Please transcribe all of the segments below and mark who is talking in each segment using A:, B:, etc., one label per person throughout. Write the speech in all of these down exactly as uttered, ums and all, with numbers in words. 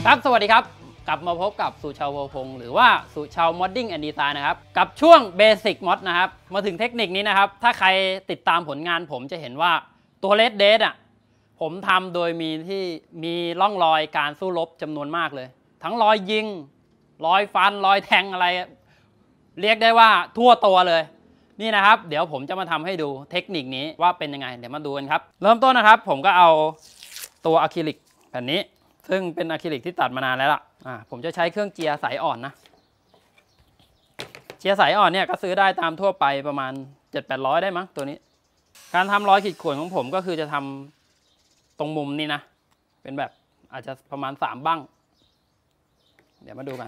A: ครับสวัสดีครับกลับมาพบกับสุชาวโพพงศ์หรือว่าสุชาวมอดดิ้งแอนด์ดีไซน์นะครับกับช่วงเบสิกมอดนะครับมาถึงเทคนิคนี้นะครับถ้าใครติดตามผลงานผมจะเห็นว่าตัวเลดเดทอ่ะผมทำโดยมีที่มีร่องรอยการสู้รบจำนวนมากเลยทั้งรอยยิงรอยฟันรอยแทงอะไรเรียกได้ว่าทั่วตัวเลยนี่นะครับเดี๋ยวผมจะมาทำให้ดูเทคนิคนี้ว่าเป็นยังไงเดี๋ยวมาดูกันครับเริ่มต้นนะครับผมก็เอาตัวอะคริลิกแผ่นนี้ซึ่งเป็นอะคริลิกที่ตัดมานานแล้วล่ะอ่าผมจะใช้เครื่องเจียร์สายอ่อนนะเจียร์สายอ่อนเนี่ยก็ซื้อได้ตามทั่วไปประมาณ เจ็ดแปดร้อย ได้มั้งตัวนี้การทำรอยขีดข่วนของผมก็คือจะทำตรงมุมนี้นะเป็นแบบอาจจะประมาณสามบั้งเดี๋ยวมาดูกัน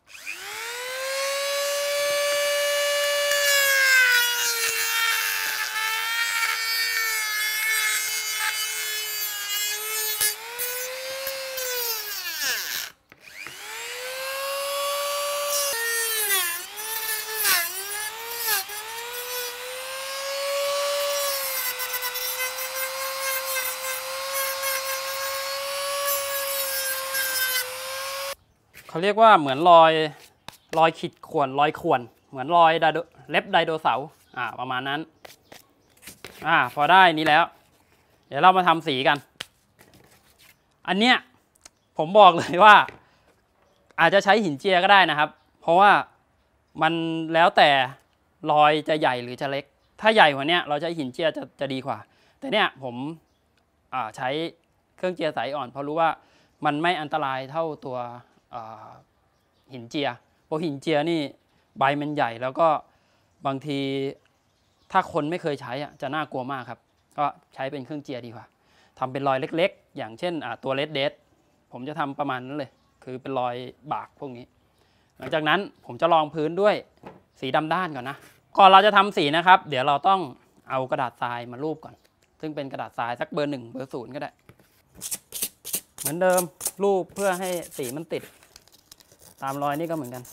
A: เขาเรียกว่าเหมือนรอยรอยขีดข่วนรอยข่วนเหมือนรอยเล็บไดโนเสาร์อ่าประมาณนั้นอ่าพอได้นี้แล้วเดี๋ยวเรามาทำสีกันอันเนี้ยผมบอกเลยว่าอาจจะใช้หินเจียก็ได้นะครับเพราะว่ามันแล้วแต่รอยจะใหญ่หรือจะเล็กถ้าใหญ่กว่านี้เราใช้หินเจียจะจะดีกว่าแต่เนี้ยผมอ่าใช้เครื่องเจียสายอ่อนเพราะรู้ว่ามันไม่อันตรายเท่าตัวหินเจียเพราะหินเจียนี่ใบมันใหญ่แล้วก็บางทีถ้าคนไม่เคยใช้จะน่ากลัวมากครับก็ใช้เป็นเครื่องเจียดีกว่าทำเป็นรอยเล็กๆอย่างเช่นตัวเลดเดทผมจะทำประมาณนั้นเลยคือเป็นรอยบากพวกนี้หลังจากนั้นผมจะรองพื้นด้วยสีดำด้านก่อนนะก่อนเราจะทำสีนะครับเดี๋ยวเราต้องเอากระดาษทรายมารูปก่อนซึ่งเป็นกระดาษทรายสักเบอร์หนึ่งเบอร์ศูนย์ก็ได้เหมือนเดิมรูปเพื่อให้สีมันติดตามรอยนี่ก็เหมือนกัน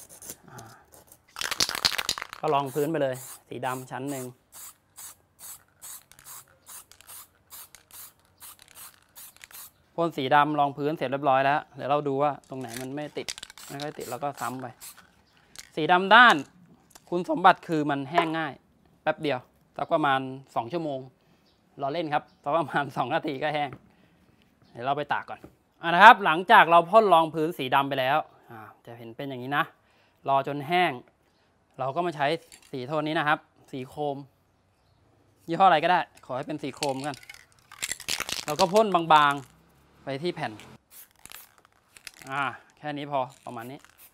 A: ก็รองพื้นไปเลยสีดำชั้นหนึ่งพ่นสีดำรองพื้นเสร็จเรียบร้อยแล้วเดี๋ยวเราดูว่าตรงไหนมันไม่ติดไม่ค่อยติดแล้วก็ซ้ำไปสีดำด้านคุณสมบัติคือมันแห้งง่ายแป๊บเดียวสักประมาณสองชั่วโมงรอเล่นครับสักประมาณสองนาทีก็แห้งเดี๋ยวเราไปตากก่อนอ่ะนะครับหลังจากเราพ่นรองพื้นสีดำไปแล้วจะเห็นเป็นอย่างนี้นะรอจนแห้งเราก็มาใช้สีโทนนี้นะครับสีโครมยี่ห้ออะไรก็ได้ขอให้เป็นสีโครมกันเราก็พ่นบางๆไปที่แผ่นอ่าแค่นี้พอประมาณนี้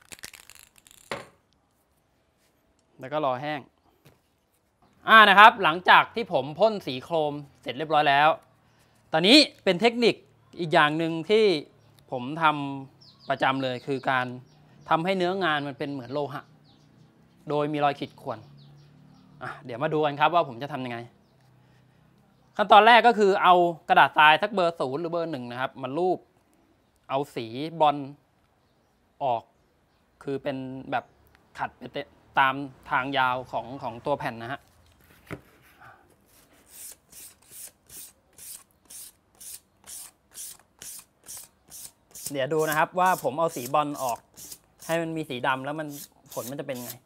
A: แล้วก็รอแห้งอ่านะครับหลังจากที่ผมพ่นสีโครมเสร็จเรียบร้อยแล้วตอนนี้เป็นเทคนิคอีกอย่างหนึ่งที่ผมทำประจำเลยคือการทำให้เนื้องานมันเป็นเหมือนโลหะโดยมีรอยขีดข่วนอ่ะเดี๋ยวมาดูกันครับว่าผมจะทำยังไงขั้นตอนแรกก็คือเอากระดาษทรายสักเบอร์ศูนย์หรือเบอร์หนึ่งนะครับมาลูบเอาสีบอลออกคือเป็นแบบขัดไปตามทางยาวของของตัวแผ่นนะฮะเดี๋ยวดูนะครับว่าผมเอาสีบอลออกให้มันมีสีดำแล้วมันผลมันจะเป็นไง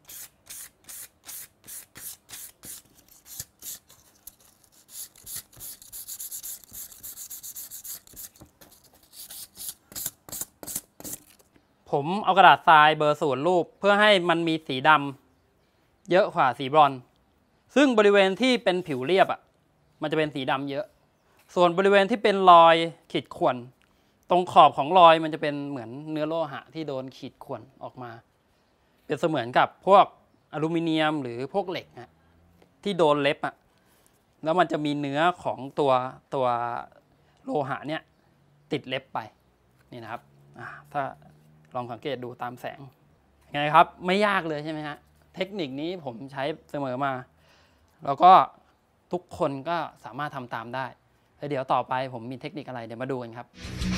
A: ผมเอากระดาษทรายเบอร์ศูนย์รูปเพื่อให้มันมีสีดำเยอะกว่าสีบรอนซ์ซึ่งบริเวณที่เป็นผิวเรียบอ่ะมันจะเป็นสีดำเยอะส่วนบริเวณที่เป็นรอยขีดข่วนตรงขอบของรอยมันจะเป็นเหมือนเนื้อโลหะที่โดนขีดข่วนออกมาเป็นเสมือนกับพวกอลูมิเนียมหรือพวกเหล็กอะที่โดนเล็บอะแล้วมันจะมีเนื้อของตัวตัวโลหะเนี่ยติดเล็บไปนี่นะครับถ้าลองสังเกตดูตามแสงไงครับไม่ยากเลยใช่ไหมฮะเทคนิคนี้ผมใช้เสมอมาแล้วก็ทุกคนก็สามารถทำตามได้แล้วเดี๋ยวต่อไปผมมีเทคนิคอะไรเดี๋ยวมาดูกันครับ